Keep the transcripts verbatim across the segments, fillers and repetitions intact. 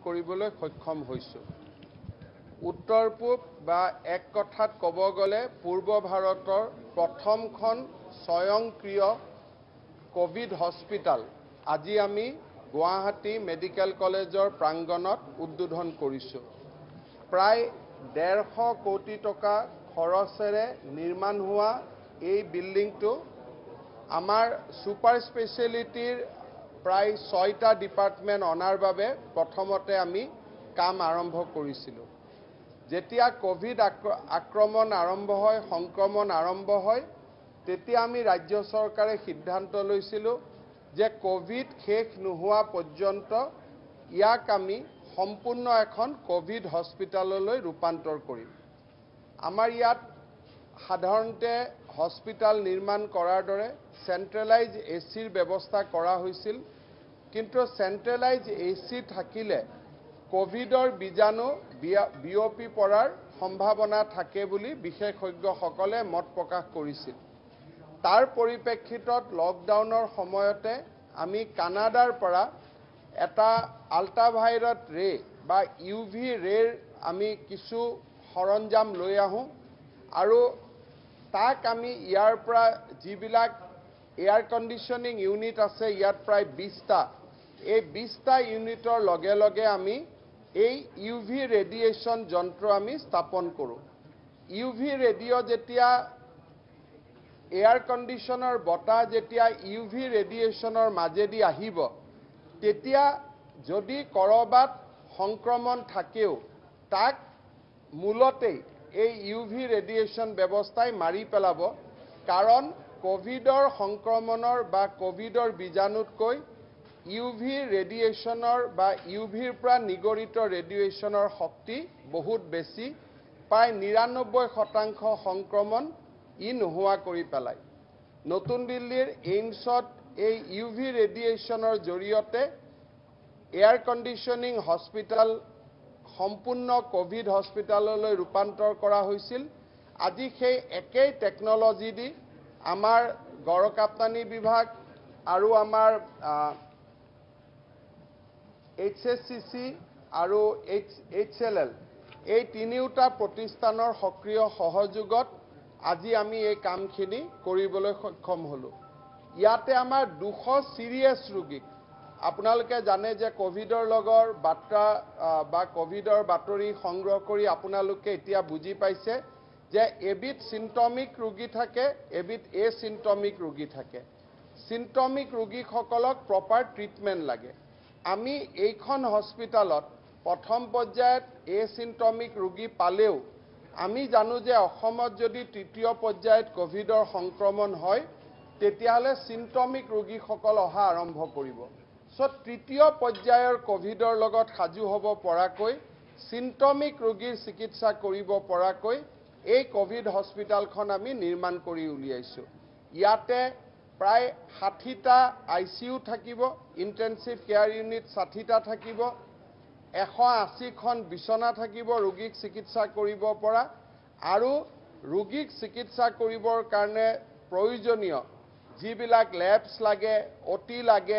কৰিবলৈ সক্ষম হৈছোঁ। উত্তৰ পূব বা এক কথাত ক'ব গ'লে পূৰ্ব ভাৰতৰ প্ৰথমখন স্বয়ংক্ৰিয় কোভিড হস্পিটাল আজি আমি গুৱাহাটী মেডিকেল কলেজৰ প্ৰাংগণত উদ্বোধন কৰিছোঁ। প্ৰায় ডেৰশ কোটি টকা খৰচেৰে নিৰ্মাণ হোৱা এই বিল্ডিংটো আমাৰ ছুপাৰ স্পেচিয়েলিটিৰ প্ৰায় ছয়টা ডিপাৰ্টমেণ্ট অনাৰ বাবে প্ৰথমতে আমি কাম আৰম্ভ কৰিছিলোঁ। যেতিয়া কোভিড আক্ৰমণ আৰম্ভ হয় সংক্ৰমণ আৰম্ভ হয় তেতিয়া আমি ৰাজ্য চৰকাৰে সিদ্ধান্ত লৈছিলোঁ যে কোভিড শেষ নোহোৱা পৰ্যন্ত ইয়াক আমি সম্পূৰ্ণ এখন কোভিড হস্পিটাললৈ ৰূপান্তৰ কৰিম। আমাৰ ইয়াত সাধাৰণতে হস্পিটাল নিৰ্মাণ কৰাৰ দৰে চেণ্ট্ৰেলাইজ এ চিৰ ব্যৱস্থা কৰা হৈছিল, কিন্তু চেণ্ট্ৰেলাইজ এ চি থাকিলে কোভিডৰ বীজাণু বিয়পি পৰাৰ সম্ভাৱনা থাকে বুলি বিশেষজ্ঞসকলে মত প্ৰকাশ কৰিছিল। তাৰ পৰিপ্ৰেক্ষিতত লকডাউনৰ সময়তে আমি কানাডাৰ পৰা এটা আল্ট্ৰাভায়োলেট ৰে বা ইউ ভি ৰেৰ আমি কিছু সৰঞ্জাম লৈ আহোঁ আৰু তাক আমি ইয়াৰ পৰা যিবিলাক এয়াৰ কণ্ডিশ্যনিং ইউনিট আছে ইয়াত প্ৰায় বিছটা, এই বিছটা ইউনিটৰ লগে লগে আমি এই ইউ ভি ৰেডিয়েশ্যন যন্ত্ৰ আমি স্থাপন কৰোঁ। ইউ ভি ৰেডিঅ' যেতিয়া এয়াৰ কণ্ডিশ্যনৰ বতাহ যেতিয়া ইউ ভি ৰেডিয়েশ্যনৰ মাজেদি আহিব তেতিয়া যদি ক'ৰবাত সংক্ৰমণ থাকেও তাক মূলতেই এই ইউ ভি ৰেডিয়েশ্যন ব্যৱস্থাই মাৰি পেলাব, কাৰণ কোভিডৰ সংক্ৰমণৰ বা কোভিডৰ বীজাণুতকৈ ইউ ভি ৰেডিয়েশ্যনৰ বা ইউ ভিৰ পৰা নিগৰিত ৰেডিয়েশ্যনৰ শক্তি বহুত বেছি, প্ৰায় নিৰান্নব্বৈ শতাংশ সংক্ৰমণ ই নোহোৱা কৰি পেলায়। নতুন দিল্লীৰ এইমছত এই ইউ ভি ৰেডিয়েশ্যনৰ জৰিয়তে এয়াৰ কণ্ডিশ্যনিং হস্পিটাল সম্পূৰ্ণ কোভিড হস্পিটাললৈ ৰূপান্তৰ কৰা হৈছিল। আজি সেই একেই টেকনলজি দি আমাৰ গড়কাপ্তানি বিভাগ আৰু আমাৰ এইচ এছ চি চি আৰু এইচ এইচ এল এল এই তিনিওটা প্ৰতিষ্ঠানৰ সক্ৰিয় সহযোগত আজি আমি এই কামখিনি কৰিবলৈ সক্ষম হ'লোঁ। ইয়াতে আমাৰ দুশ চিৰিয়াছ ৰোগীক, আপোনালোকে জানে যে কোভিডৰ লগৰ বাৰ্তা বা কোভিডৰ বাতৰি সংগ্ৰহ কৰি আপোনালোকে এতিয়া বুজি পাইছে যে এবিধ চিম্পটমিক ৰোগী থাকে, এবিধ এ চিম্পটমিক ৰোগী থাকে। চিম্পটমিক ৰোগীসকলক প্ৰপাৰ ট্ৰিটমেণ্ট লাগে। আমি এইখন হস্পিটালত প্ৰথম পৰ্যায়ত এ চিম্পটমিক ৰোগী পালেও আমি জানো যে অসমত যদি তৃতীয় পৰ্যায়ত কোভিডৰ সংক্ৰমণ হয় তেতিয়াহ'লে চিম্পটমিক ৰোগীসকল অহা আৰম্ভ কৰিব। চ' তৃতীয় পৰ্যায়ৰ কোভিডৰ লগত সাজু হ'ব পৰাকৈ চিম্পটমিক ৰোগীৰ চিকিৎসা কৰিব পৰাকৈ এই কোভিড হস্পিটালখন আমি নিৰ্মাণ কৰি উলিয়াইছোঁ। ইয়াতে প্ৰায় ষাঠিটা আই চি ইউ থাকিব, ইণ্টেনচিভ কেয়াৰ ইউনিট ষাঠিটা থাকিব, এশ আশীখন বিচনা থাকিব ৰোগীক চিকিৎসা কৰিব পৰা, আৰু ৰোগীক চিকিৎসা কৰিবৰ কাৰণে প্ৰয়োজনীয় যিবিলাক লেবছ লাগে, অ' টি লাগে।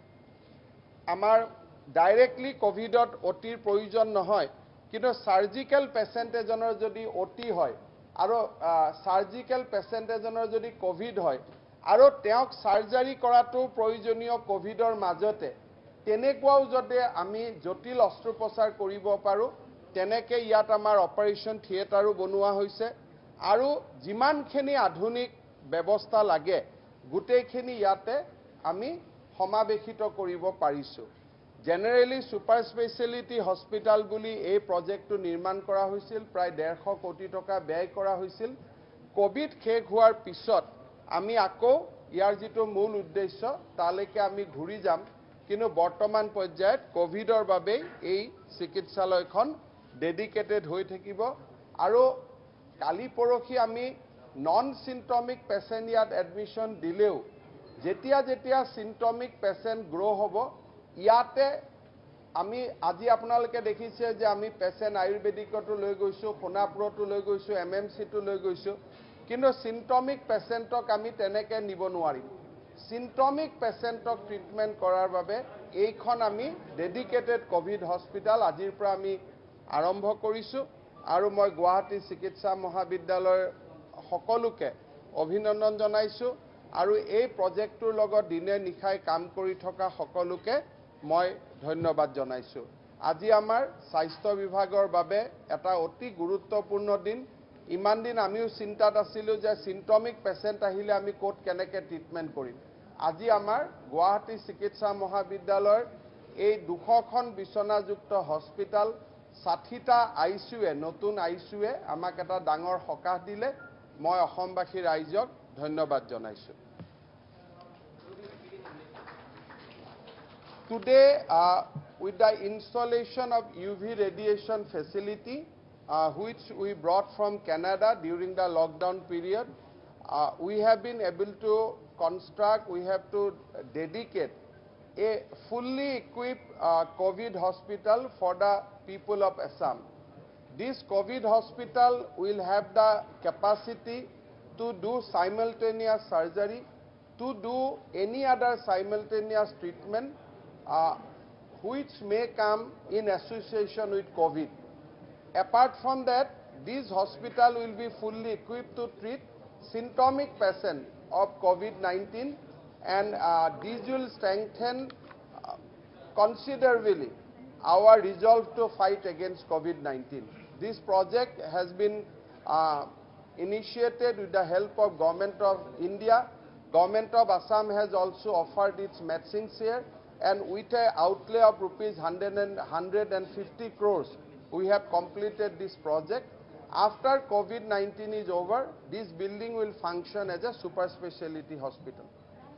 আমাৰ ডাইৰেক্টলি কোভিডত অ' টিৰ প্ৰয়োজন নহয়, কিন্তু চাৰ্জিকেল পেচেণ্ট এজনৰ যদি অ' টি হয় আৰু চাৰ্জিকেল পেচেণ্ট এজনৰ যদি কোভিড হয় আৰু তেওঁক চাৰ্জাৰী কৰাটো প্ৰয়োজনীয় কোভিডৰ মাজতে, তেনেকুৱাও যদি আমি জটিল অস্ত্ৰোপচাৰ কৰিব পাৰোঁ তেনেকৈ ইয়াত আমাৰ অপাৰেশ্যন থিয়েটাৰো বনোৱা হৈছে আৰু যিমানখিনি আধুনিক ব্যৱস্থা লাগে গোটেইখিনি ইয়াতে আমি সমাৱেশিত কৰিব পাৰিছোঁ। জেনেৰেলি ছুপাৰ স্পেচিয়েলিটি হস্পিটাল বুলি এই প্ৰজেক্টটো নিৰ্মাণ কৰা হৈছিল, প্ৰায় ডেৰশ কোটি টকা ব্যয় কৰা হৈছিল। কোভিড শেষ হোৱাৰ পিছত আমি আকৌ ইয়াৰ যিটো মূল উদ্দেশ্য তালৈকে আমি ঘূৰি যাম, কিন্তু বৰ্তমান পৰ্যায়ত কোভিডৰ বাবেই এই চিকিৎসালয়খন ডেডিকেটেড হৈ থাকিব। আৰু কালি পৰহি আমি নন চিম্পটমিক পেচেণ্ট ইয়াত এডমিশ্যন দিলেও যেতিয়া যেতিয়া চিম্পটমিক পেচেণ্ট গ্ৰ' হ'ব ইয়াতে আমি আজি আপোনালোকে দেখিছে যে আমি পেচেণ্ট আয়ুৰ্বেদিকতো লৈ গৈছোঁ, সোণাপুৰতো লৈ গৈছোঁ, এম এম চিটো লৈ গৈছোঁ, কিন্তু চিম্পটমিক পেচেণ্টক আমি তেনেকৈ নিব নোৱাৰিম। সিম্পটমিক পেচেণ্টক ট্ৰিটমেণ্ট কৰাৰ বাবে এইখন আমি ডেডিকেটেড কোভিড হস্পিটাল আজিৰ পৰা আমি আৰম্ভ কৰিছোঁ আৰু মই গুৱাহাটী চিকিৎসা মহাবিদ্যালয়ৰ সকলোকে অভিনন্দন জনাইছোঁ আৰু এই প্ৰজেক্টটোৰ লগত দিনে নিশাই কাম কৰি থকা সকলোকে মই ধন্যবাদ জনাইছোঁ। আজি আমাৰ স্বাস্থ্য বিভাগৰ বাবে এটা অতি গুৰুত্বপূৰ্ণ দিন। ইমান দিন আমিও চিন্তাত আছিলোঁ যে সিম্পটমিক পেচেণ্ট আহিলে আমি ক'ত কেনেকৈ ট্ৰিটমেণ্ট কৰিম। আজি আমাৰ গুৱাহাটী চিকিৎসা মহাবিদ্যালয়ৰ এই দুশখন বিচনাযুক্ত হস্পিটাল ষাঠিটা আই চি ইউৱে নতুন আই চি ইউৱে আমাক এটা ডাঙৰ সকাহ দিলে। মই অসমবাসী ৰাইজক ধন্যবাদ জনাইছোঁ। Today, uh, with the installation of U V radiation facility, uh, which we brought from Canada during the lockdown period, uh, we have been able to construct, we have to dedicate a fully equipped uh, COVID hospital for the people of Assam. This COVID hospital will have the capacity to do simultaneous surgery, to do any other simultaneous treatment uh, which may come in association with COVID. Apart from that, this hospital will be fully equipped to treat symptomatic patients of COVID nineteen, and uh, this will strengthen uh, considerably our resolve to fight against COVID nineteen. This project has been uh, initiated with the help of Government of India. Government of Assam has also offered its matching share, and with an outlay of rupees one hundred fifty crores, we have completed this project. After COVID nineteen is over, this building will function as a super specialty hospital.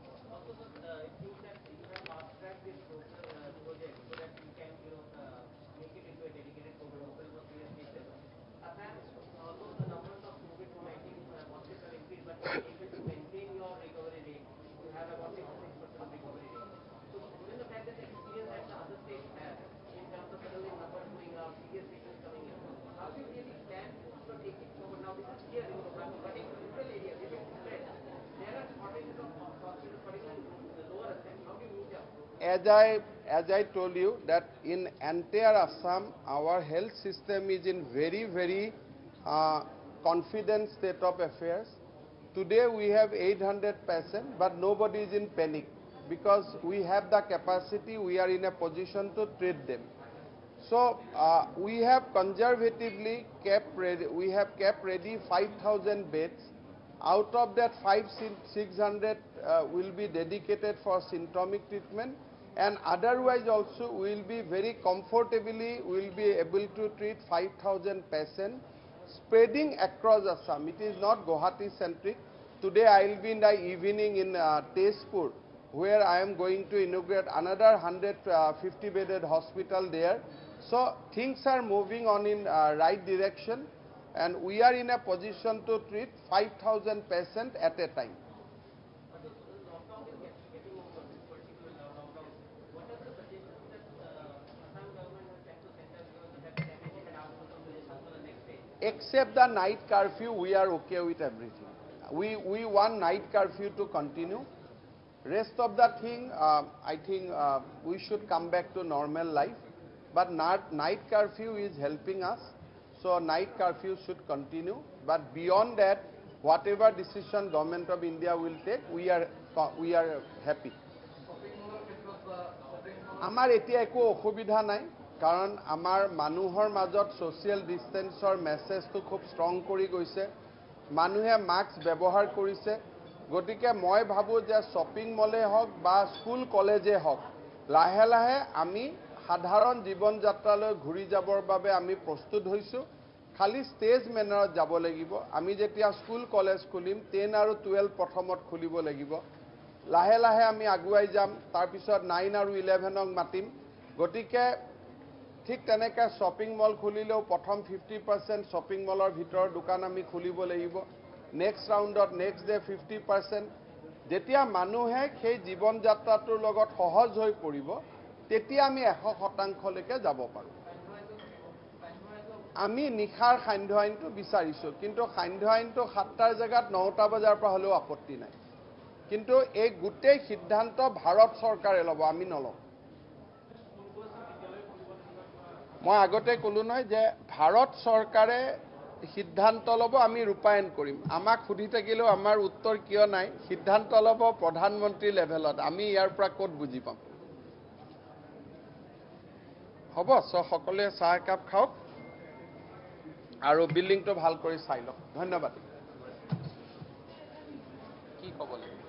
As I, as I told you that in entire Assam, our health system is in very, very uh, confident state of affairs. Today we have eight hundred patients, but nobody is in panic because we have the capacity, we are in a position to treat them. So uh, we have conservatively kept ready, we have kept ready five thousand beds. Out of that, five six hundred uh, will be dedicated for symptomatic treatment, and otherwise also we will be very comfortably, we will be able to treat five thousand patients spreading across Assam. It is not Guwahati centric. Today I will be in the evening in uh, Tezpur, where I am going to inaugurate another one hundred fifty bedded hospital there. So things are moving on in uh, right direction, and we are in a position to treat five thousand patients at a time. Except the night curfew, we are okay with everything. We, we want night curfew to continue. Rest of the thing, uh, I think uh, we should come back to normal life. But not, night curfew is helping us, so night curfew should continue. But beyond that, whatever decision Government of India will take, we are, we are happy. Amar etia eko okhubidha nai. কাৰণ আমাৰ মানুহৰ মাজত social ডিষ্টেন্সৰ মেছেজটো খুব strong কৰি গৈছে, মানুহে mask ব্যৱহাৰ কৰিছে। গতিকে মই ভাবোঁ যে শ্বপিং মলে হওক বা স্কুল কলেজে হওক, লাহে লাহে আমি সাধাৰণ জীৱন যাত্ৰালৈ ঘূৰি যাবৰ বাবে আমি প্ৰস্তুত হৈছোঁ। খালি ষ্টেজ মেনাৰত যাব লাগিব। আমি যেতিয়া স্কুল কলেজ খুলিম, টেন আৰু টুৱেলভ প্ৰথমত খুলিব লাগিব। লাহে লাহে আমি আগুৱাই যাম, তাৰপিছত নাইন আৰু ইলেভেনক মাতিম। গতিকে ঠিক তেনেকৈ শ্বপিং মল খুলিলেও প্ৰথম ফিফটি পাৰ্চেণ্ট শ্বপিং মলৰ ভিতৰৰ দোকান আমি খুলিব লাগিব। নেক্সট ৰাউণ্ডত নেক্সট ডে ফিফটি পাৰ্চেণ্ট। যেতিয়া মানুহে সেই জীৱন যাত্ৰাটোৰ লগত সহজ হৈ পৰিব, তেতিয়া আমি এশ শতাংশলৈকে যাব পাৰোঁ। আমি নিশাৰ সান্ধ্য আইনটো বিচাৰিছোঁ, কিন্তু সান্ধ্য আইনটো সাতটাৰ জেগাত নটা বজাৰ পৰা হ'লেও আপত্তি নাই। কিন্তু এই গোটেই সিদ্ধান্ত ভাৰত চৰকাৰে ল'ব, আমি নলওঁ। মই আগতে ক'লো নহয় যে ভাৰত চৰকাৰে সিদ্ধান্ত ল'ব, আমি ৰূপায়ণ কৰিম। আমাক সুধি থাকিলেও আমাৰ উত্তৰ কিয় নাই? সিদ্ধান্ত ল'ব প্ৰধানমন্ত্ৰী লেভেলত, আমি ইয়াৰ পৰা ক'ত বুজি পাম? হ'ব, চ সকলোৱে চাহ একাপ খাওক আৰু বিল্ডিংটো ভাল কৰি চাই লওক। ধন্যবাদ। কি ক'ব লাগিব?